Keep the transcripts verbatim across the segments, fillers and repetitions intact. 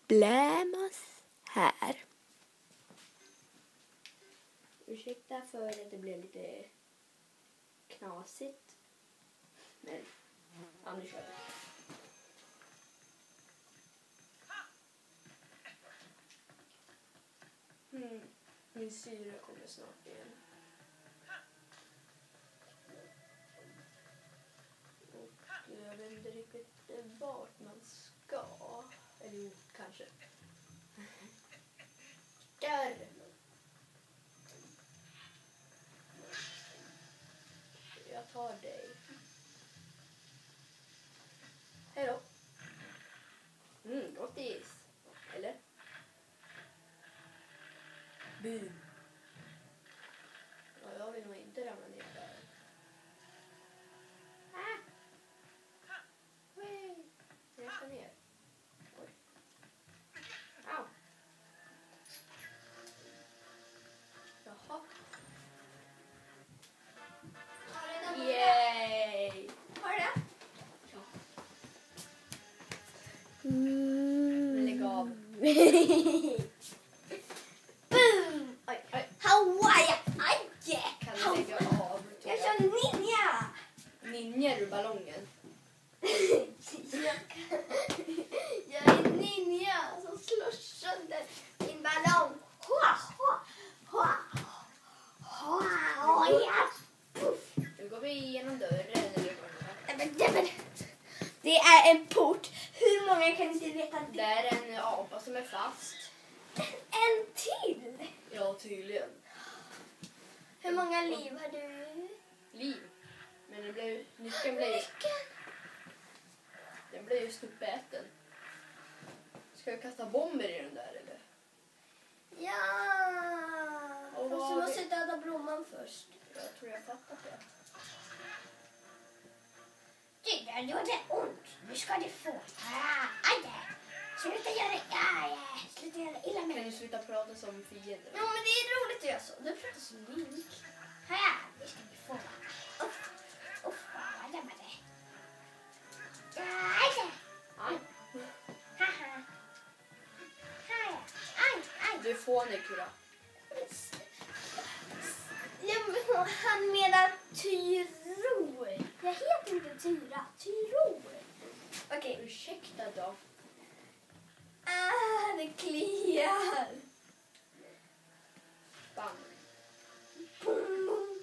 problemas här. Ursäkta för att det blev lite knasigt. Men, ja, nu kör vi. Mm, min syra kommer snart igen. Och jag vet inte riktigt vart man ska. Eller jo, kanske. Där! Jag tar dig. Hej då. Mm, gottis. Eller? Boom. Ja, jag vill nog inte ramla ner där. Ah! Wee. Jag ska ner. Oj. Au. Jaha. Yay! Har du det? Ja. Mm. Lägg av. Boom! Oj, oj. Hawaii! Aj! Kan du lägga av? Jag kör ninja! Ninjar ur ballongen. jag, jag är ninja som slår sönder min ballong. Hoa, hoa, hoa, hoa, hoa, ja. Puff. Nu går vi igenom dörren. Eller vad det är. Nej, men, men, det är en port. Hur många kan inte veta Det det? är en apa som är fast. En till. Ja, tydligen. Hur många liv har du? Liv. Men det blev, nyckeln blev, Nyckeln. den blev just uppäten. Ska jag kasta bomber i den där eller? Ja. Och Fast vad du har måste vi- döda blomman först. Jag tror jag fattat det. Det där gjorde ont. Nu ska du få. Ah, aj, aj. Sluta göra det. Aj, aj. Sluta göra illa Kan med. du sluta prata som fiender? Ja, men det är roligt att göra så. Du pratar som Link. Här, nu ska du få. Uff, uff, vad det var det. Aj, aj. Aj. Haha. Aj, aj, aj. Du är fånig, Kura. Ja, men han menar Tyro. Jag heter inte Tyra. Tyro. Okej. Ursäkta då. Ah, det kliar. Bam. Boom, boom.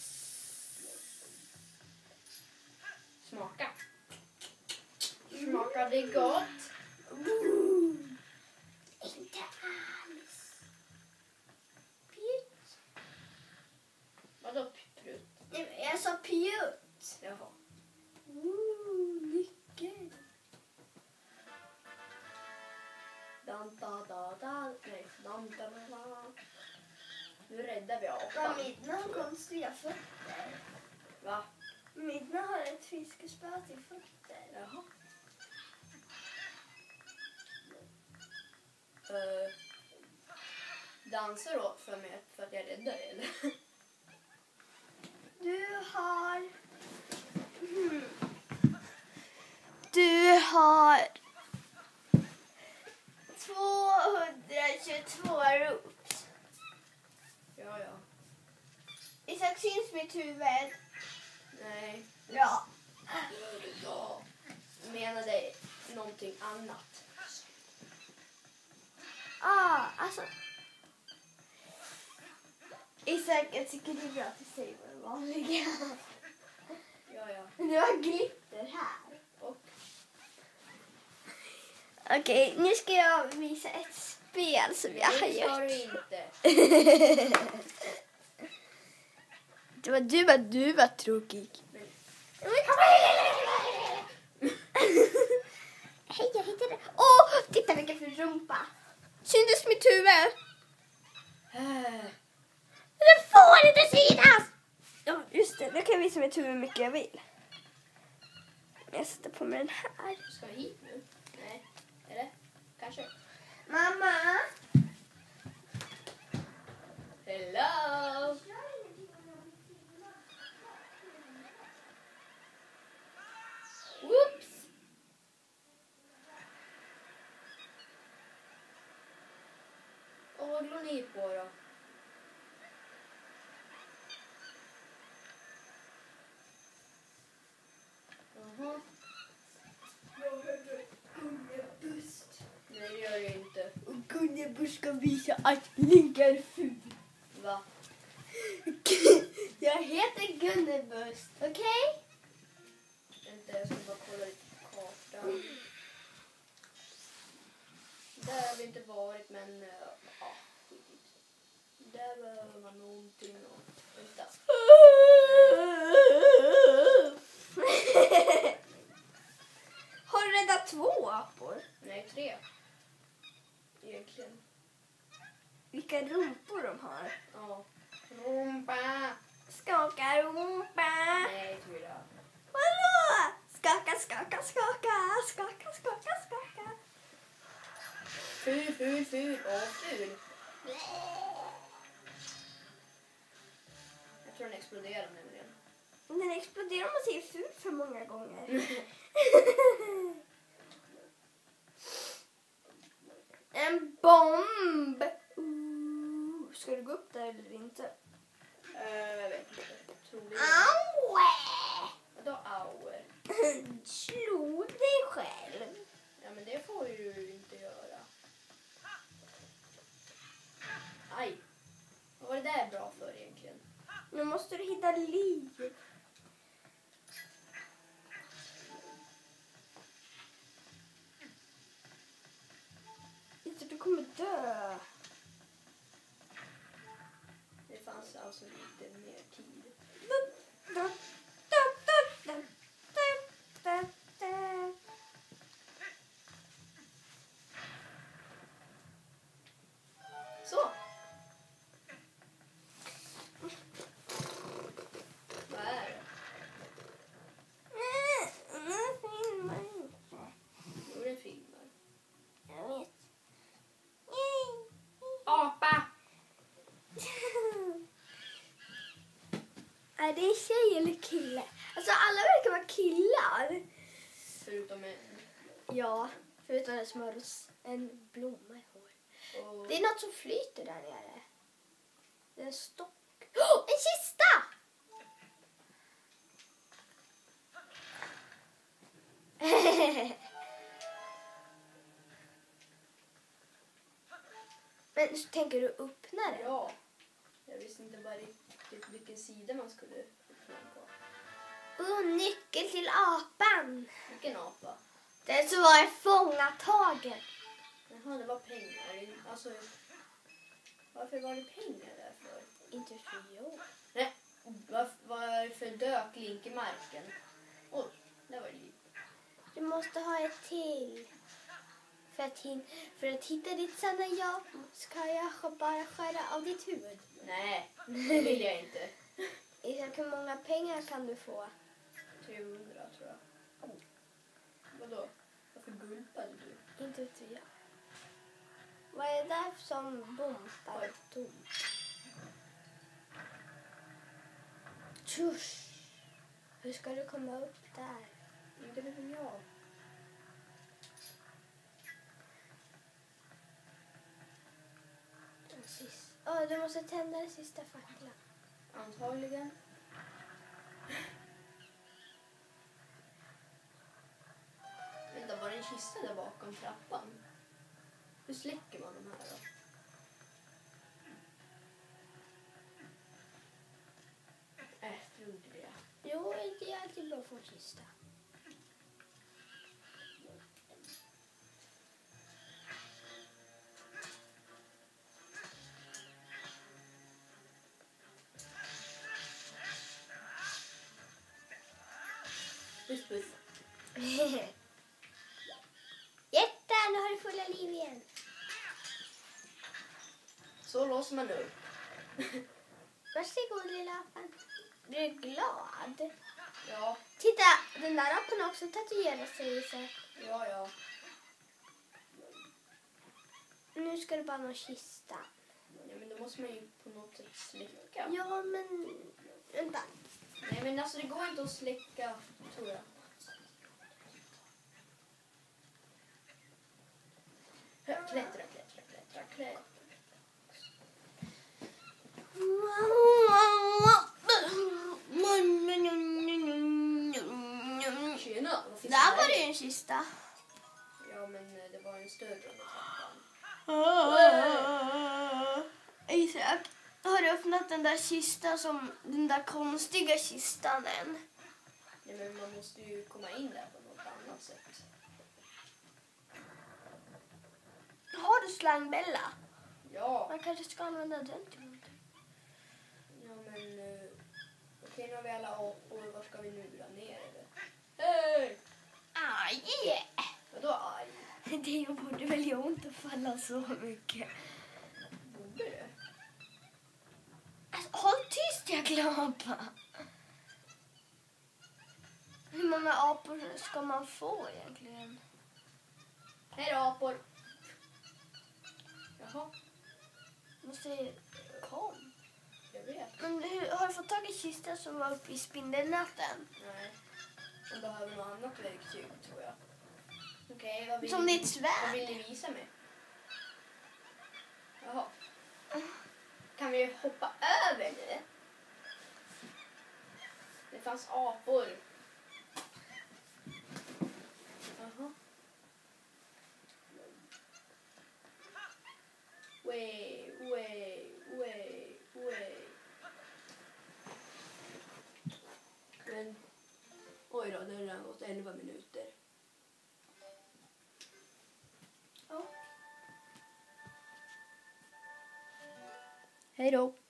Smaka. Smakar det gott? Boom. Inte alls. Pjutt. Vadå prutt? Nej, men jag sa pjutt. Jaha. Ooh, nyckel. Dan, da, da, da. Nej, dan, da, da, da. Nu räddar vi Ja, apan. Midna har konstiga fötter. Va? Midna har ett fiskespö till fötter. Jaha. Uh, dansar då för mig för att jag räddar dig, eller? Du har... Hmm. Du har... tvåhundratjugotvå rot. Ja, ja. Isak, syns mitt huvud? Nej. Ja. Jag menade någonting annat. Ah, alltså... Isak, jag tycker det är bra att du säger vad det vanliga. Ja, ja. Du har glitter här. Och Okej, nu ska jag visa ett spel som jag har det ska gjort. du inte. Det var du, var du var tråkig. Men, Hej, jag hittade... Åh, titta vilken fin rumpa. Syntes mitt huvud? äh, Det får inte synas! Ja, just det. Nu kan jag visa mitt huvud hur mycket jag vill. Jag sätter på mig den här. ska vi hit nu? Nej. Eller? Kanske. Mamma! Hello! Whoops! musik på då. Jaha. Jag hörde Gunnebust. Nej, det gör jag inte. Och Gunnebust ska visa att Link är ful. Va? Jag heter Gunnebust, okej? Okay? Inte, jag ska bara kolla lite på kartan. Där har vi inte varit, men uh, ja, skitigt. Där behöver man någonting och... Vänta. Har du räddat två apor? Nej, tre. Egentligen. Vilka rumpor de har. Ja. Rumpa. Skaka rumpa. Nej, tror jag. Vadå? Skaka, skaka, skaka. Skaka, skaka, skaka. Ful, ful, ful. Åh, ful. Jag tror den exploderar nämligen. Den exploderar om man säger ful för många gånger. En bomb! Uh, ska du gå upp där eller inte? Uh, jag vet inte. Troligen. Au! Vadå auer? Slå dig själv. Ja, men det får ju du inte göra. Aj. Vad var det där bra för egentligen? Nu måste du hitta liv. Inte du kommer dö. Det fanns alltså lite mer tid. Så. Vad är det? Jo, det filmar. Jag vet. Apa! Är det en tjej eller kille? Alltså alla verkar vara killar. Förutom en. Ja, förutom den som har en blomma i hår. Och... Det är något som flyter där nere. Det är en stock. Oh, en kista! Men så tänker du öppna den? Ja. Jag visste inte bara riktigt vilken sida man skulle öppna den på. Oh, nyckel till apan. Vilken apa? Den som var fångatagen. Jaha, det var pengar. Alltså, varför var det pengar där för? Inte för jag. Nej, var, varför dök Link i marken? Oj, där var det liv. Du måste ha ett till. För att, hin- för att hitta ditt sanna jag ska jag bara skära av ditt huvud. Nej, det vill jag inte. Isak, hur många pengar kan du få? trehundra tror jag. Oh. Vadå? Varför gulpade du? Inte vet jag. Vad är det där som bompar tomt? Tjush! Hur ska du komma upp där? Inte vet jag. Åh, oh, du måste tända den sista facklan. Antagligen. Vänta, var det en kista där bakom trappan? Hur släcker man de här då? Äh, strunt i det. Jo, det är alltid bra att få en kista. Puss, puss. Jätta, nu har du fulla liv igen. Så låser man upp. Varsågod lilla apan. Du är glad. Ja, Titta, den där apan har också tatuerat sig i sig. ja, ja. Nu ska du bara ha en kista. Ja, men då måste man ju på något sätt släcka. Ja, men... Vänta. Nej, men alltså det går inte att släcka, tror jag. Klättra, klättra, klättra, klättra. tjena, vad finns Där det var här? det ju en kista. Ja, men eh, det var en större under trappan. Isak, har du öppnat den där kistan som den där konstiga kistan än? Ja, men man måste ju komma in där på något annat sätt. Har du slangbella? Ja, Man kanske ska använda den till någonting. ja men... eh, Okej, nu har vi alla apor. Var ska vi nu dra ner eller? Hej! Aj! Vadå aj? Det borde väl göra ont att falla så mycket. Borde det? Alltså, håll tyst, jäkla apa. Hur många apor ska man få egentligen? Hej då, apor! Jaha, Man säger kom. jag vet. Men hur, har du fått tag i kistan som var uppe i spindelnäten? Nej. De behöver något annat verktyg, tror jag. Okej, vad vill Som ni, ditt svärd? vad vill ni visa mig? Jaha. Kan vi hoppa över nu? Det fanns apor. Jaha. Way, way, way, way. Men, oj då, det har redan gått elva minuter. Ja. Hej då.